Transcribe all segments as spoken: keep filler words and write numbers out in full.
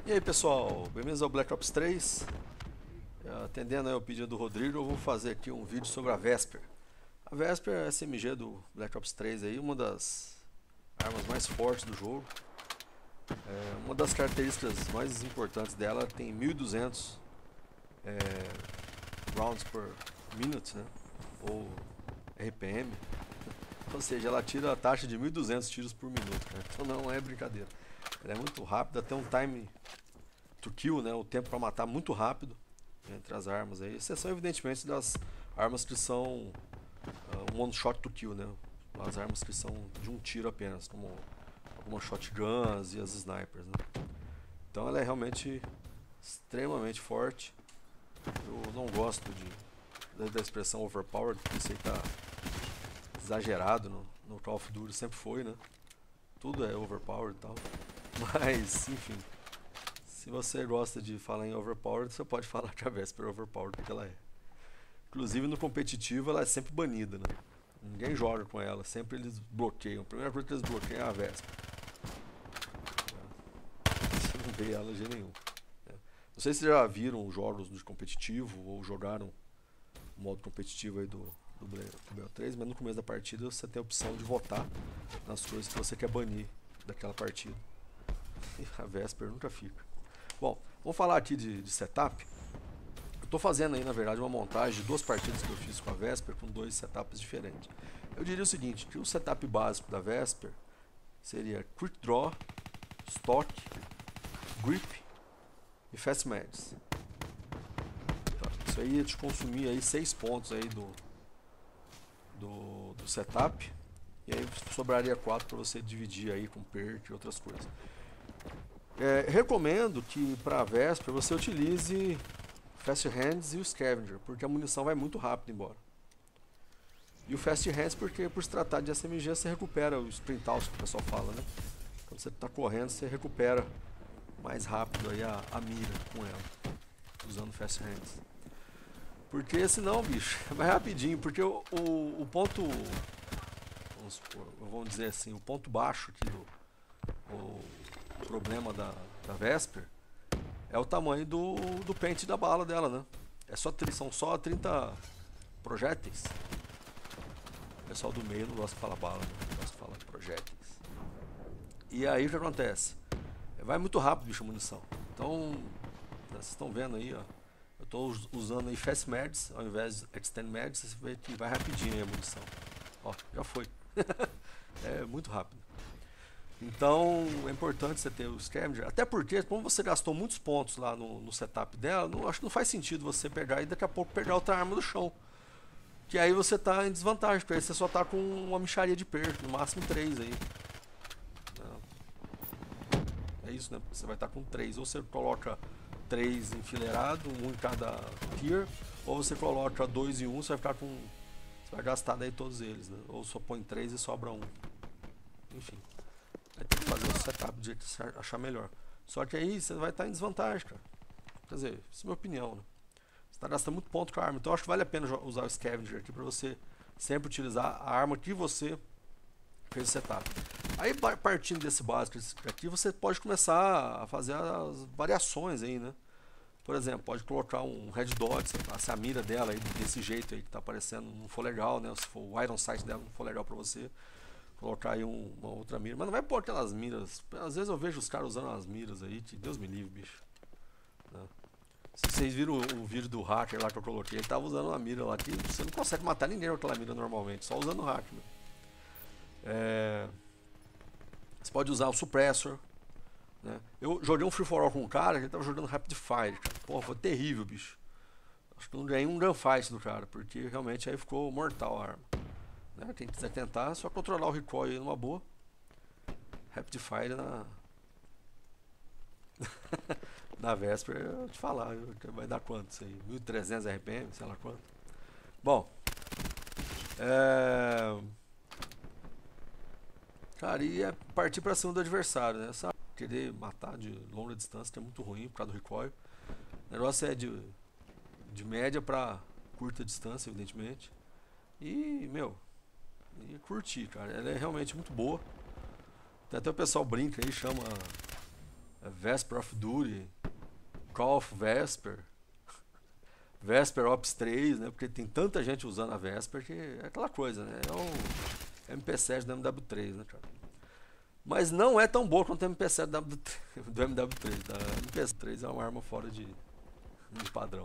E aí pessoal, bem-vindos ao Black Ops três. Atendendo aí ao pedido do Rodrigo, eu vou fazer aqui um vídeo sobre a Vesper. A Vesper é a S M G do Black Ops três aí, uma das armas mais fortes do jogo. É, uma das características mais importantes dela tem mil e duzentos é, rounds per minute, né? Ou R P M. Ou seja, ela tira a taxa de mil e duzentos tiros por minuto, cara. Então não é brincadeira. Ela é muito rápida, tem um time to kill, né? O tempo para matar muito rápido entre as armas aí. Exceção, evidentemente, das armas que são uh, um one shot to kill, né? As armas que são de um tiro apenas, como algumas shotguns e as snipers, né? Então ela é realmente extremamente forte. Eu não gosto de, da expressão overpowered, porque isso aí tá exagerado no, no Call of Duty, sempre foi, né? Tudo é overpowered e tal. Mas, enfim, se você gosta de falar em overpowered, você pode falar que a Vesper é overpowered, porque ela é. Inclusive no competitivo ela é sempre banida, né? Ninguém joga com ela, sempre eles bloqueiam. A primeira coisa que eles bloqueiam é a Vesper. Você não vê ela de jeito nenhum. Não sei se já viram jogos de competitivo ou jogaram o modo competitivo aí do, do B O três, mas no começo da partida você tem a opção de votar nas coisas que você quer banir daquela partida. E a Vesper nunca fica. Bom, vamos falar aqui de, de setup. Eu estou fazendo aí, na verdade, uma montagem de duas partidas que eu fiz com a Vesper com dois setups diferentes. Eu diria o seguinte, que o setup básico da Vesper seria Quick Draw, Stock, Grip e Fast Meds. Tá, isso aí ia te consumir aí seis pontos aí do, do, do setup. E aí sobraria quatro para você dividir aí com perk e outras coisas. É, recomendo que para a Vesper você utilize Fast Hands e o Scavenger, porque a munição vai muito rápido embora. E o Fast Hands porque por se tratar de S M G você recupera o sprint out que o pessoal fala, né? Quando você está correndo você recupera mais rápido aí a, a mira com ela, usando Fast Hands. Porque senão, bicho, é mais rapidinho, porque o, o, o ponto, vamos, supor, vamos dizer assim, o ponto baixo aqui do o, o problema da, da Vesper é o tamanho do, do pente da bala dela, né? É só, são só trinta projéteis. O pessoal do meio não gosta de falar bala, né? Gosta de falar projéteis. E aí o que acontece? Vai muito rápido, bicho, a munição. Então, vocês estão vendo aí, ó. Eu estou usando aí Fast Meds ao invés de Extend Meds. Você vê que vai rapidinho aí a munição. Ó, já foi. É muito rápido. Então é importante você ter o Scavenger, até porque como você gastou muitos pontos lá no, no setup dela, não, acho que não faz sentido você pegar e daqui a pouco pegar outra arma do chão, que aí você está em desvantagem, porque aí você só está com uma mixaria de perk, no máximo três aí. É isso, né? Você vai estar tá com três, ou você coloca três enfileirados, um em cada tier, ou você coloca dois em um, você vai ficar com, você vai gastar daí todos eles, né? Ou só põe três e sobra um, enfim. Aí tem que fazer o setup do jeito que você achar melhor. Só que aí você vai estar em desvantagem, cara. Quer dizer, isso é minha opinião, né? Você está gastando muito ponto com a arma. Então eu acho que vale a pena usar o Scavenger aqui para você sempre utilizar a arma que você fez o setup. Aí partindo desse básico aqui, você pode começar a fazer as variações aí, né? Por exemplo, pode colocar um Red Dot, se a mira dela aí desse jeito aí que está aparecendo não for legal, né? Se for o Iron Sight dela não for legal para você, colocar aí um, uma outra mira, mas não vai pôr aquelas miras. Às vezes eu vejo os caras usando as miras aí, que Deus me livre, bicho, né? Se vocês viram o, o vídeo do hacker lá que eu coloquei, ele tava usando uma mira lá que você não consegue matar ninguém com aquela mira normalmente, só usando o hack, né? É, você pode usar o suppressor, né? Eu joguei um free for all com um cara que ele tava jogando Rapid Fire, cara. Porra, foi terrível, bicho. Acho que eu não ganhei um gunfight do cara, porque realmente aí ficou mortal a arma. Né? Quem quiser tentar, é só controlar o recoil aí numa boa. Rapid Fire na na Vesper, eu vou te falar, vai dar quanto isso aí? mil e trezentos R P M, sei lá quanto. Bom, é... cara, e é partir pra cima do adversário, né? Sabe? Querer matar de longa distância, que é muito ruim por causa do recoil. O negócio é de, de média pra curta distância, evidentemente. E, meu, e curtir, cara. Ela é realmente muito boa. Tem até o pessoal brinca aí, chama Vesper of Duty, Call of Vesper, Vesper Ops três, né? Porque tem tanta gente usando a Vesper que é aquela coisa, né? É um M P sete do M W três, né, cara? Mas não é tão boa quanto o M P sete do M W três. Tá? O M P três é uma arma fora de, de padrão.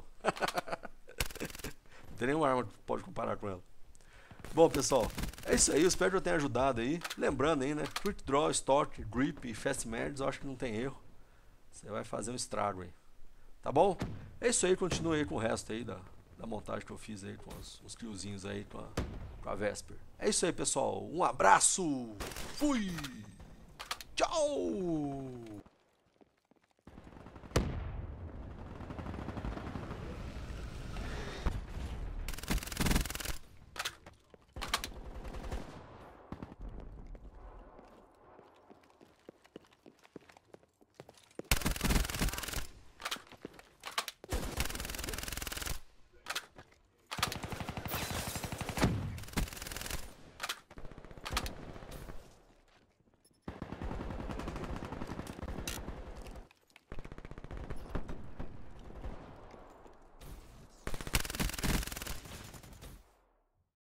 Não tem nenhuma arma que pode comparar com ela. Bom, pessoal, é isso aí. Eu espero que eu tenha ajudado aí. Lembrando aí, né? Quick Draw, Stock, Grip e Fast Merges, eu acho que não tem erro. Você vai fazer um estrago aí. Tá bom? É isso aí. Continue aí com o resto aí da, da montagem que eu fiz aí com os, os criozinhos aí com a, com a Vesper. É isso aí, pessoal. Um abraço. Fui! Tchau!